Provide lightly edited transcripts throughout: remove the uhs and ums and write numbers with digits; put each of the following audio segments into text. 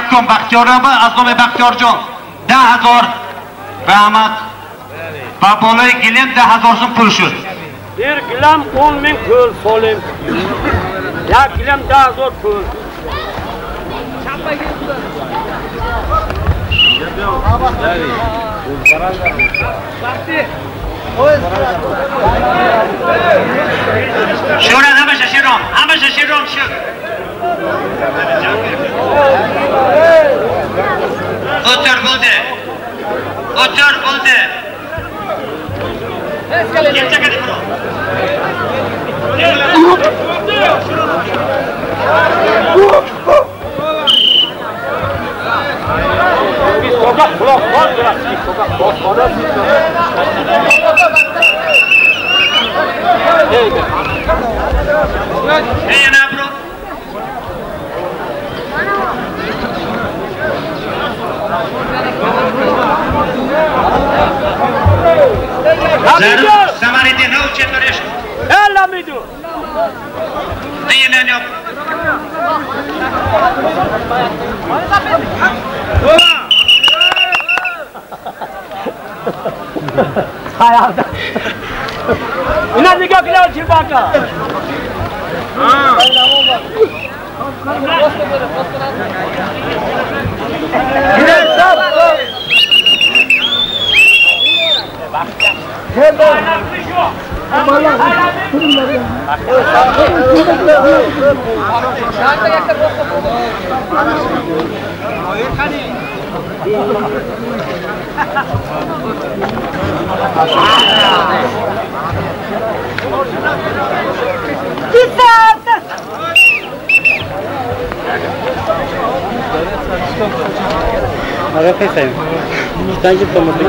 یکم بختیار از نام بختیار جان 10,000 رحمت و بالای گلیم 10,000 سوم پول شد. Bir gilem 10.000 pul solim. Ya gilem 10,000 pul. Şuradan hemen şaşırıyorum. Hemen şaşırıyorum şu. Otur buldu. Otur buldu. Kim çekedi bunu? Biz sokak kulak var biraz. Sokak bozmadan. Hey ne bro? Zarur Samaridin ne uçet arıyorsun? Ella midu. Diyenen yok. Hayalda. İnan diye gökler çibaka. Agora fez saiu. Está de toma aqui.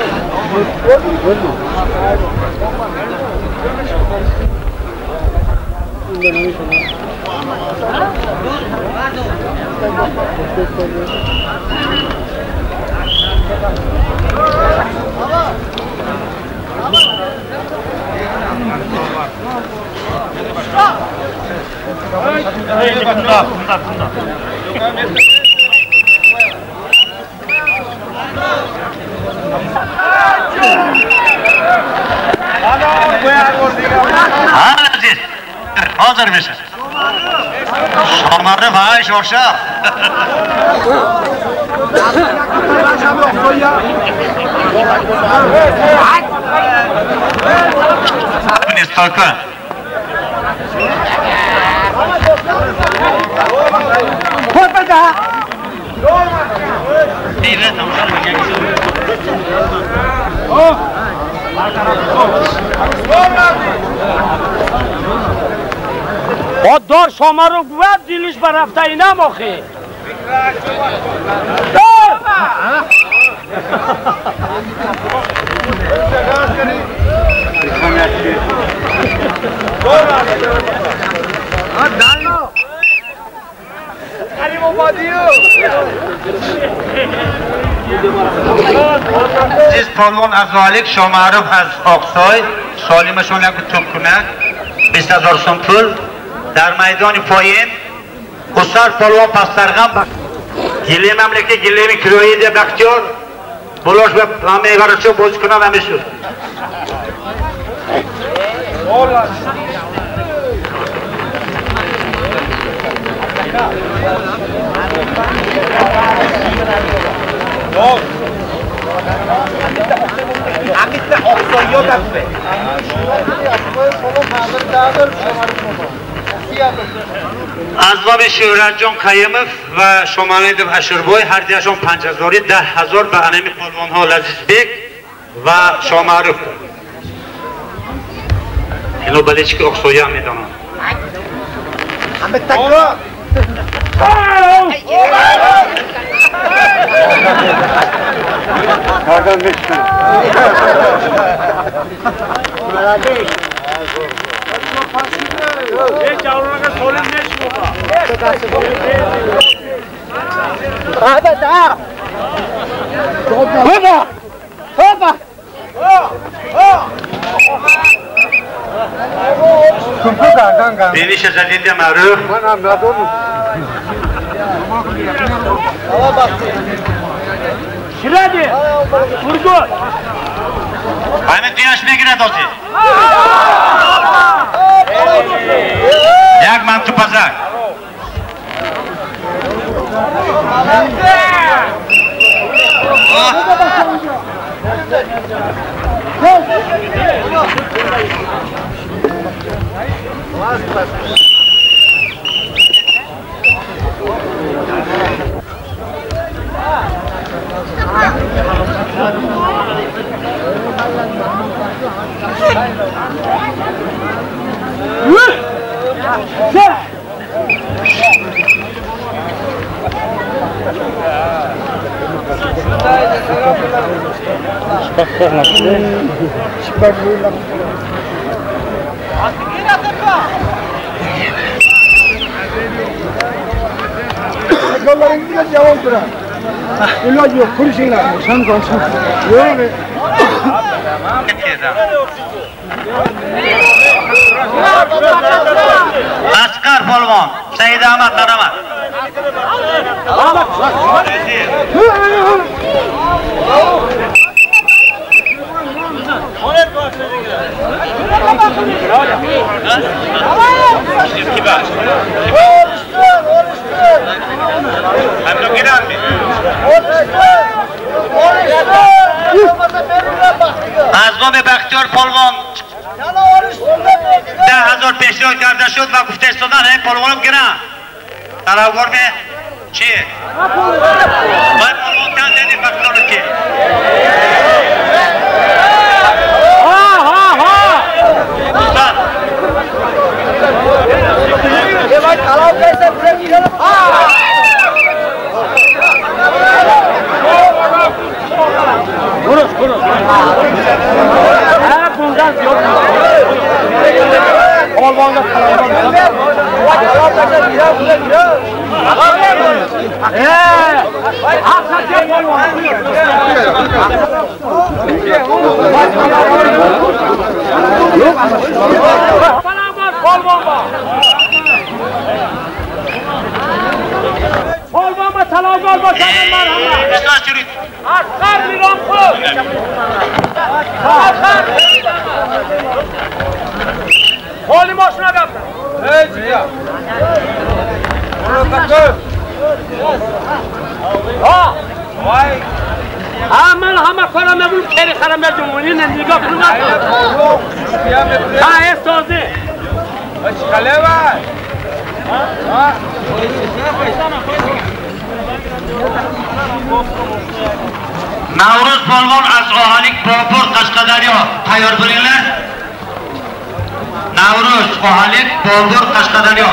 Aziz, hazır mısın? Şamarı vay şorşa. Nistaka. Korkma. Evet, tamam. خوددار شما رو گوید دیلش برفته اینم آخی Siz polvon Azalik Shomarov az Oqsoy solimashon یک to'pkuna 20,000 so'm pul در میدان پایین خسر پلوان پسترغم گلی مملکه گلی کرویی ده بختیار بلاش به پلامه برشو بوز کنم همیشو Amit'le Oqsoy yok abi. Azvab Şöhrat Can Qayımov ve Shomanidov Ashurboy her diyashon 5,000 10,000 به انمی پلوان ها لذیذبek و شامعروف اینو بلیچ که اقصویی هم میدانم Amit takro. Pardon Mesut. Hiç yavruna solim ne çıkıyor? Hadi da. Hopa. Hopa. Kumpuka kanka. Deniz Şezadide Maruf Bana anladın mı? Shiradi. Urgut. Aymet Diyaş ne giredi olsun? Jak mam tu pazar? Yolların biraz yavaş bırak. İlaç yok, kurşunlar. Sen kalsın. Yok be. Askar polvon, Said Ahmad Naramat. Azgom Baxtiyor polvon 10,000 پیشنهاد کرده شد و گفته استادان این پلوانم گرا طلبگار به چی؟ باید پلوان کن دیدی بختیارو که استاد Konuş. Bundan yok. Olmanda Olmama talablar başarın merhamet. Askar bir rampu. Askar. Holi başına kaptı. Hey çıkıyor. Ha. Vay. Aman hama kara mebul kere kara mecumuni ne niga kurma. Ha estozi. Çıkale var. Ha. Navruz polvon az ohalik Bobur Qashqadaryo tayyor bo'linglar. Navruz ohalik Bobur Qashqadaryo.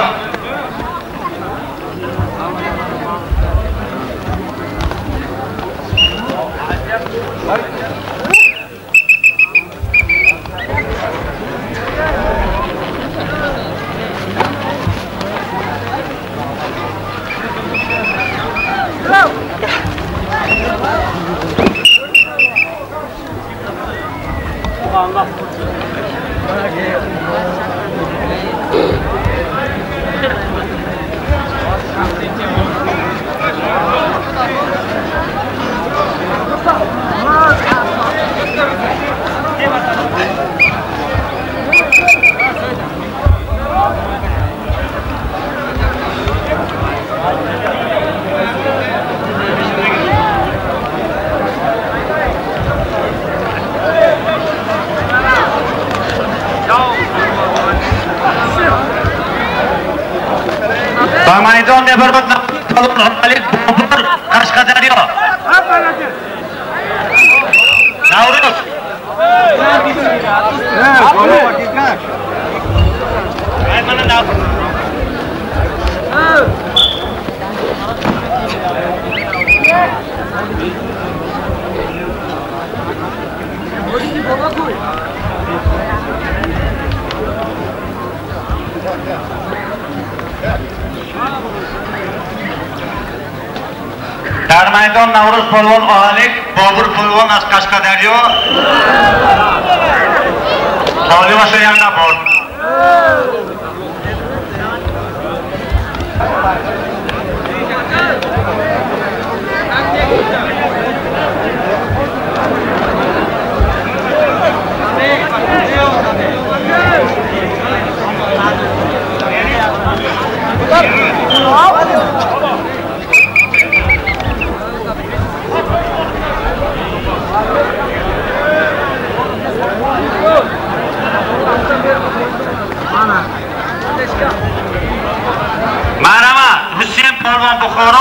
Ba maydon debarbat polvon ohalik Bobur Qashqadaryo. Navruz. در میدان نوروز پلوان ohalik Bobur polvon از Qashqadaryo. حالی باشه یا نبود.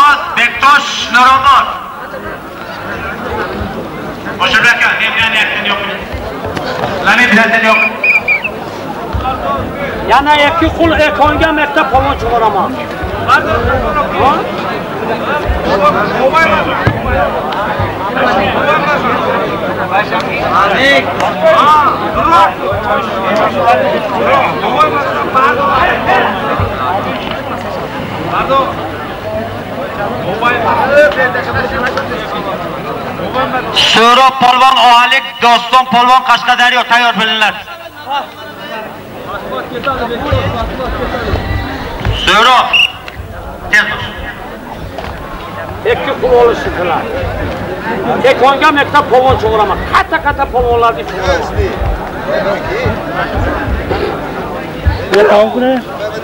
Muhammad Bektaş Nuromon. Hoşça bırakın. Ne yakın yok. Lan birazdan yok. Yana iki kul ekonga mektep polvon çıkarama. Şura polvon Ohalik, Doston polvon Qashqadaryo tayyor bo'linglar. Şura. İki kul oluştular. Ekonga mektep polvon çıkarama. Kata polvonlarni çıkarama. Gel avukuna.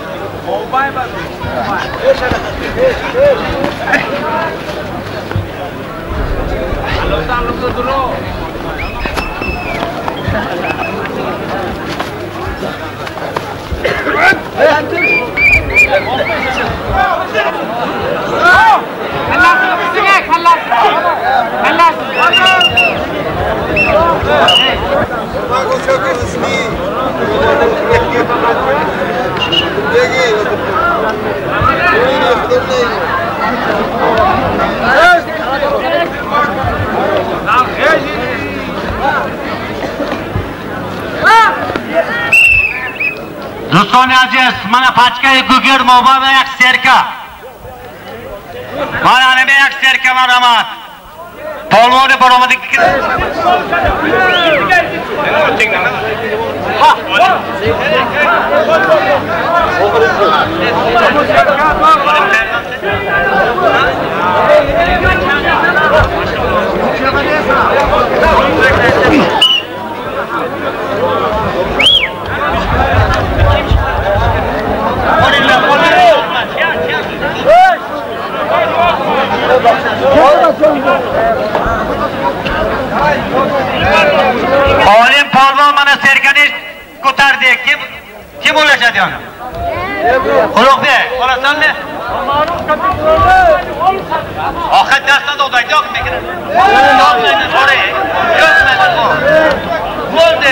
Do'stoni aziz, mana pachkayi gugur mo'ba yak serka. Mana nima yak serka maramat. Polvoni boromadi. Olim polvon mana serkani ko'tardi. Kim o'lashadi yana? Ulug'bek, olasanmi? Oxir darsdan o'taydi, yo'qmi? Yo'qmaydi, so'ray. Yo'qmaydi. Bo'ldi.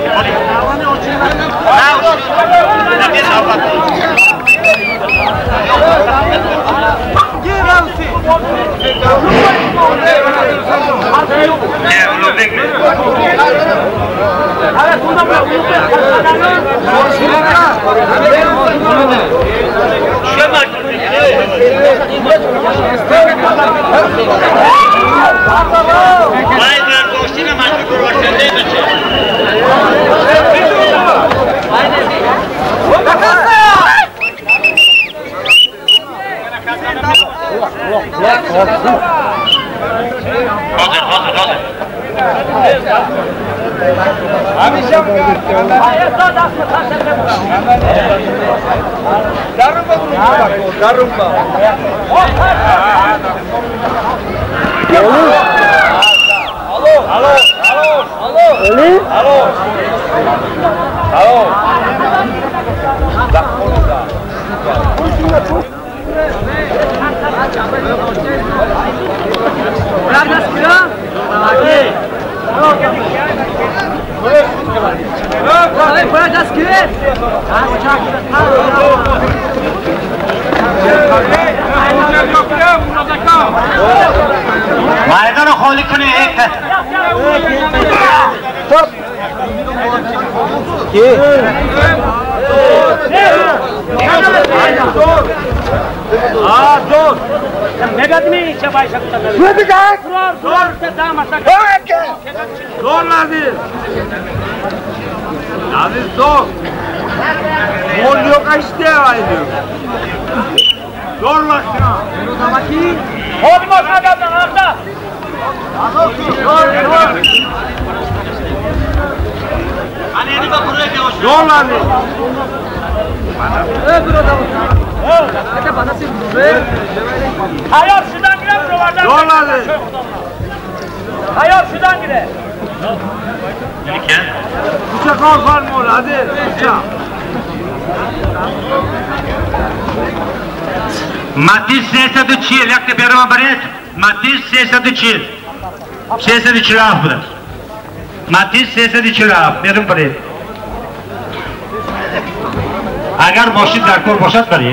Maydana xoli kuni ekta. Dur. Megadmi çabay şakta. Hadi kalk. Dur. Tamam atak. Dur Nazir. Nazir dur. Gol yok işte aydı. Dur bak şuna. Hadi boş adamdan arda. Hani yeni bak buraya gel. Dur Nazir. Hayır şuradan girelim buralardan. Dur Nazir. Hayır şuradan girelim. Bıçak al var mı orada? Hadi bıçak. Matiz 604, jak ty bierzemy beret? Matiz 604. 604 budur. Matiz 604, bierzemy beret. Agar moshina darkor boshad bering.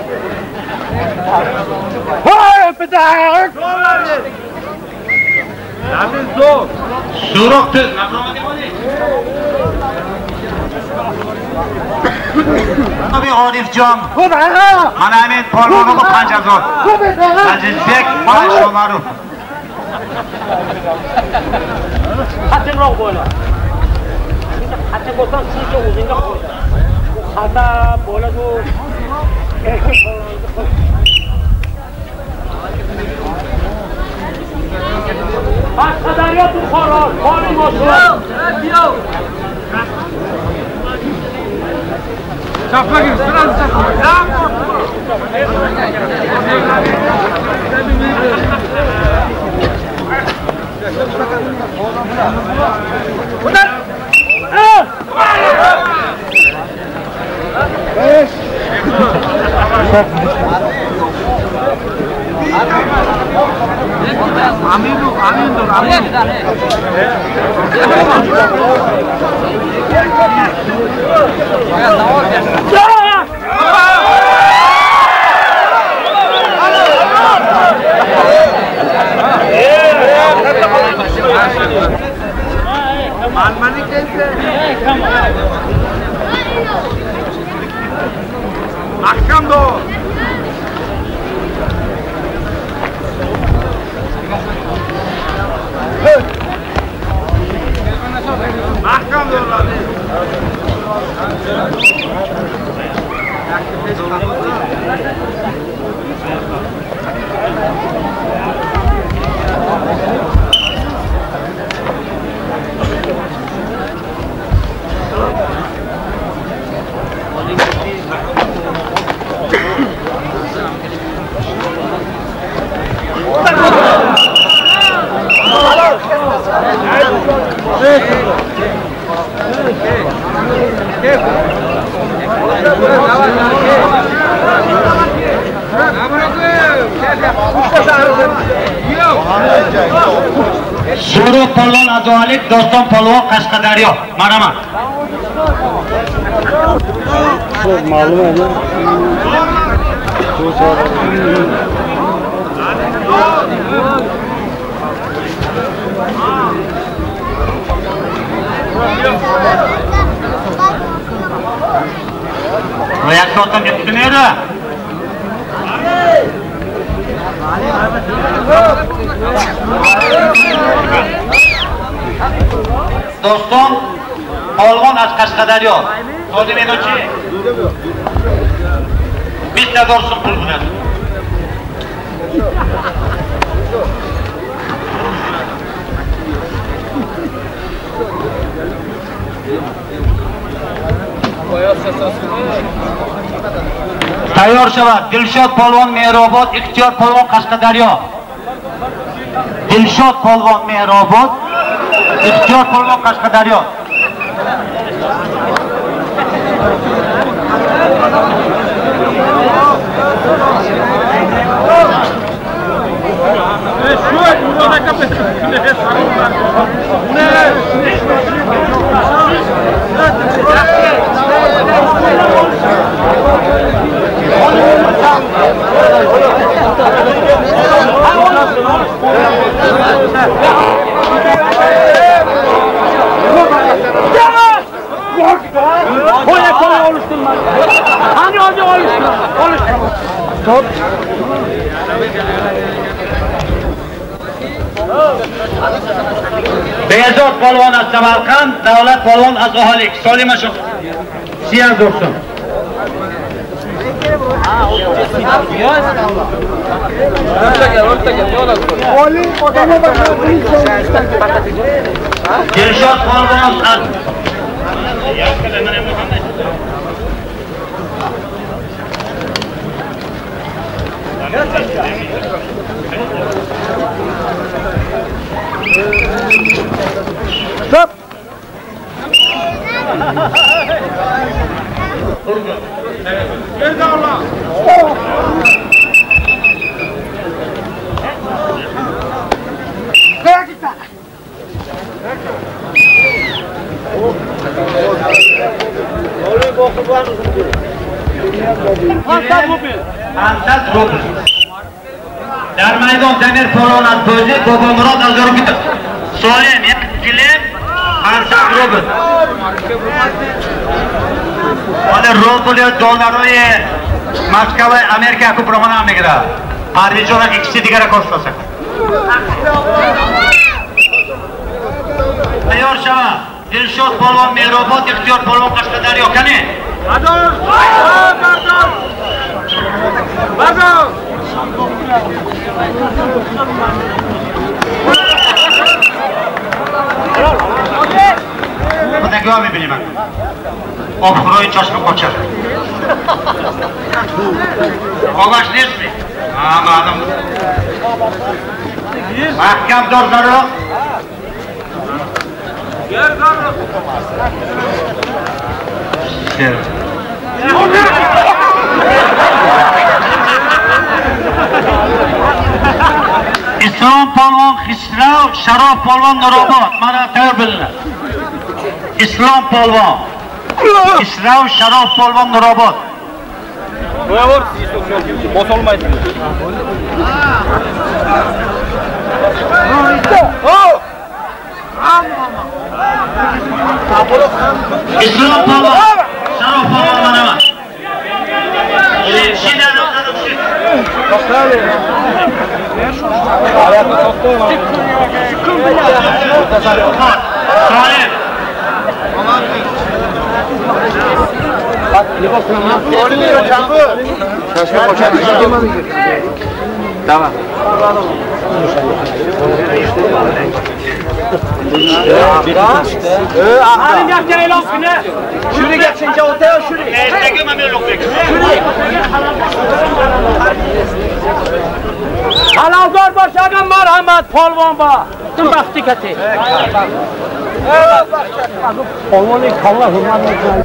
Hoy, pedak! Namin zo'r. So'roqni Abi Orifjon. Mana men polvonga Panjazor. Azizbek Shomarov. Qattiqroq bo'la. Qattiq bo'lsam sizga o'zingga qo'y. Xata bo'ladi. Qashqadaryo Buxoro, Qonun boshlar. Çaplagin, sıra çaplagin. Ulan! Beş! Amin dur. Mahkam dur. Mahkam dur abi. So'roq polvon Adolik, Doston polvon Qashqadaryo. Maraman. Ma'lum edi. Yakka otam yetkinedi. Doston polvon az Qashqadaryo. Hozir menochi. Bitta dorsun pul bilan. Tayyor shavad Dilshod polvon Mehrobod, Ixtiyor polvon Qashqadaryo. Dilshod polvon Mehrobod, Ixtiyor polvon Qashqadaryo. Beyazot polvon az Samarqand, Davlat polvon az Aholik. Solima shu. Siyaz dursun. Dilshod polvon az Stop! Gel Allah! 500 rubl. در میدان زمیر پالوان از بازی بابا مراد از رو بیده سالم یک کلیم 500 روبل ولی روبل یا دلارای مسکو امریکا که برمان هم میگره آرمیجان اکسی دیگر کست است تیار شما دلشاد پالوان میراباد اختیار پالوان قشت دریا کنه بردار بردار خدا گاه میبینیم آب خروی چشم کوچه آقاش نیست می معلوم محکم دار دارو اسلام پالوان خسرو شراب پالوان نرابات مرا تر بلنه اسلام پالوان خسرو شراب پالوان نرابات Buyur, boş olmaydı. اسلام پالوان شراب پالوان منما شیده Tamam. Halim yapacağın elan günü. Şuraya geçince ortaya şuraya. Esteğim amir lokbek. Halaldor başagan merhamet polvon ba. Tüm baktık eti. Polvonu kalla hurmat etmez.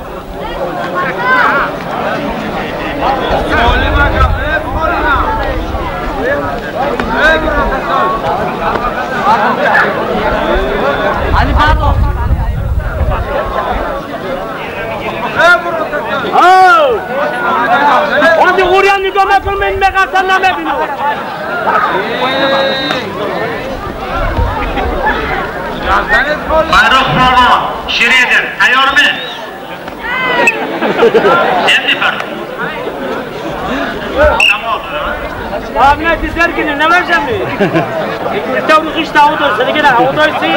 Ali Pablo. Oh! Hadi oraya nigame kılmayın be karsan ne mebini. Faruk Polvon, Şiridir, tayyor mu? Emni Faruk? Tamam oldu. Abine dizler günü ne vereceğim mi? Tavuk işte avudur, seni gene avudursun.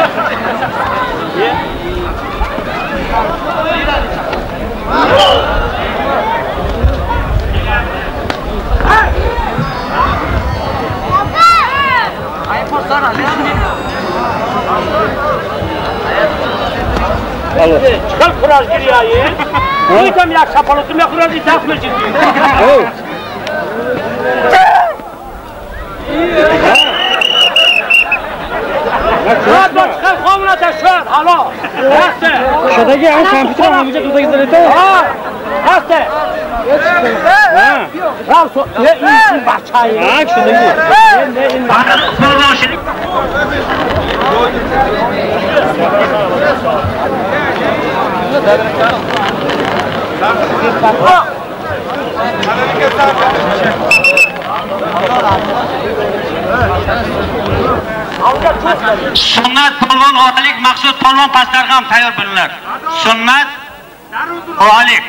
Çıkar kuraj giriyor. Uyutam ya şapalıtım ya kurajı takmır ciddi. Rahat bak çıkar kovuna taşır hala. Hasta. Şuradaki o kompüter alamayacak orada gidelim. Ha. Hasta. Rahat so. Ne iyisin bahçayı. Ha şuradaki. Faruk Polvon, Şirik. Sunnat polvon ohalik maqsud polvon pastarg'am tayyor bo'linlar. Sunnat ohalik.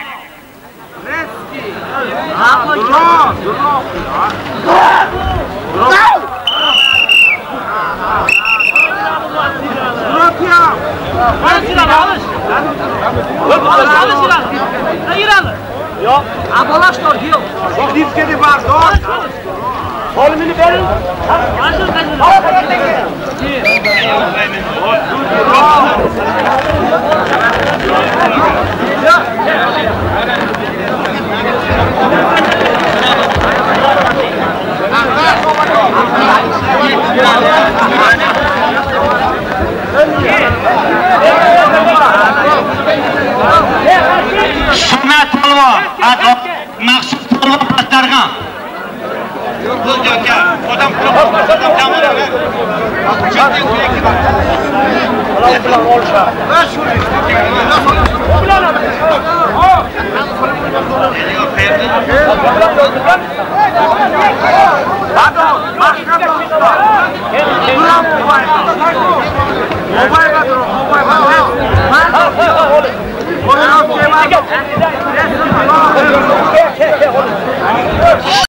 Yok. Abalaşlar yok. Çok dizgeni var. Solumunu verin. Sunnat polvon, maqsud polvon pastarg'am. Bu joyga odam tamom. Mobayga